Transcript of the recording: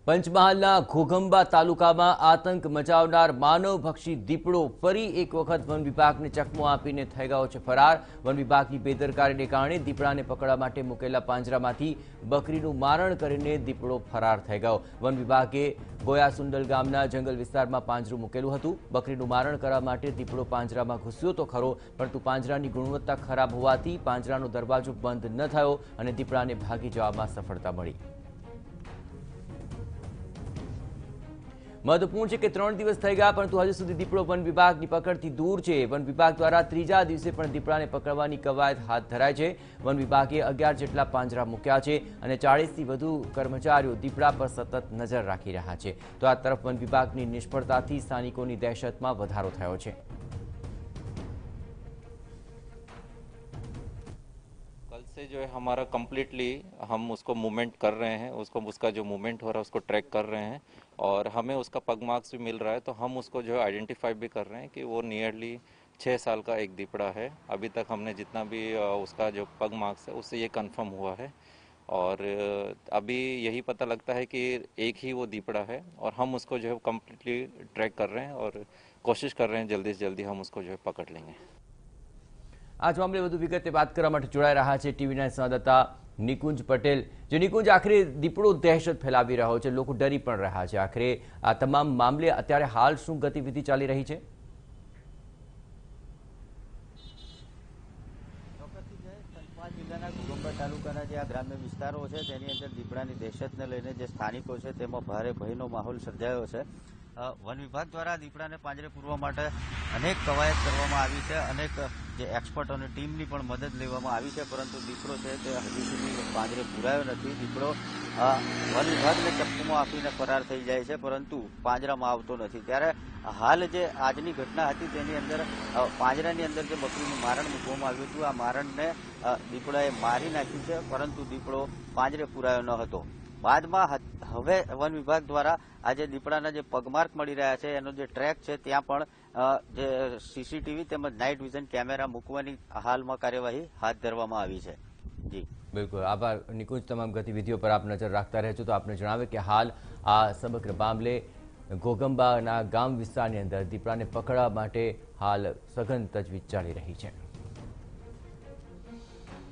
પંચમહાલના ઘોઘંબા તાલુકામાં આતંક મચાવનાર માનવભક્ષી દીપડો ફરી એક વખત વન વિભાગને ચકમો આપીને થઈ ગયો છે ફરાર। વન વિભાગની બેદરકારીને કારણે દીપડાને પકડવા માટે મૂકેલા પાંજરામાંથી બકરીનું મારણ કરીને દીપડો ફરાર થઈ ગયો। વન વિભાગે ગોયાસુંડલ ગામના જંગલ વિસ્તારમાં પાંજરું મૂકેલું હતું। બકરીનું મારણ કરવા માટે દીપડો પાંજરામાં ઘૂસ્યો તો ખરો, પરંતુ પાંજરાની ગુણવત્તા ખરાબ હોવાથી પાંજરાનો દરવાજો બંધ ન થયો અને દીપડાને ભાગી જવામાં સફળતા મળી। महत्वपूर्ण है कि 3 दिवस थई गया परंतु हजू सुधी दीपड़ो वन विभाग की पकड़थी दूर है। वन विभाग द्वारा त्रीजा दिवसे पण दीपड़ाने पकड़वानी कवायत हाथ धराई है। वन विभागे 11 जेटला પાંજરા मूक्या है और 40 थी વધુ कर्मचारीओ दीपड़ा पर सतत नजर राखी रह्या छे। तो आ तरफ वन विभागनी निष्फळताथी स्थानिकोनी दहशतमां वधारो थयो छे। कल से जो है हमारा कम्प्लीटली हम उसको मूवमेंट कर रहे हैं, उसका जो मूवमेंट हो रहा है उसको ट्रैक कर रहे हैं और हमें उसका पग मार्क्स भी मिल रहा है। तो हम उसको जो है आइडेंटिफाई भी कर रहे हैं कि वो नियरली 6 साल का एक दीपड़ा है। अभी तक हमने जितना भी उसका जो पग मार्क्स है उससे ये कंफर्म हुआ है और अभी यही पता लगता है कि एक ही वो दीपड़ा है और हम उसको जो है कम्प्लीटली ट्रैक कर रहे हैं और कोशिश कर रहे हैं जल्दी से जल्दी हम उसको जो है पकड़ लेंगे। आज मामले વધુ વિગતે વાત કરવા માટે જોડાઈ રહ્યા છે ટીવીના સંવાદદાતા નિકુંજ પટેલ। જે નિકુંજ, આખરે દીપડો દહેશત ફેલાવી રહ્યો છે, લોકો ડરી પણ રહ્યા છે। આખરે આ તમામ મામલે અત્યારે હાલ શું ગતિવિધિ ચાલી રહી છે? જિલ્લાના ઘોઘંબા તાલુકાના જે આ ગ્રામ્ય વિસ્તારો છે તેની અંદર દીપડાની દહેશતને લઈને જે સ્થાનિકો છે તેમાં ભારે ભયનો માહોલ સર્જાયો છે। वन विभाग द्वारा दीपड़ा ने પાંજરે पूरवा माटे अनेक कवायत करवामां आवी छे, अनेक जे एक्सपर्ट और टीमनी पण मदद लेवामां आवी छे, परंतु दीपड़ो छे ते हजू सुधी પાંજરે पूरायो नथी। दीपड़ो वन विभागने चक्कू आपीने फरार थई जाय छे, परंतु પાંજરાमां आवतो नथी। त्यारे हाल जे आजनी घटना हती तेनी अंदर પાંજરાनी अंदर जे बकरीनुं मारण मूकवामां आव्युं हतुं, आ मारणने दीपड़ाए मारी नाख्युं छे, परंतु दीपड़ो પાંજરે पूरायो न हतो। बादमां हवे वन विभाग द्वारा आज दीपड़ाना जे पगमार्क मळी रह्या छे एनो जे ट्रेक छे त्यां पण जे सीसीटीवी तेमज नाइट विजन कैमेरा मूकवानी हालमां कार्यवाही हाथ धरवामां आवी छे। जी बिल्कुल, आभार निकुंज। तमाम गतिविधिओं पर आप नजर रखता रहेजो। तो आपने जणावे कि हाल आ समग्र मामले घोघंबाना गाम विस्तारनी अंदर दीपड़ाने पकड़वा माटे हाल सघन तजवीज चाली रही है।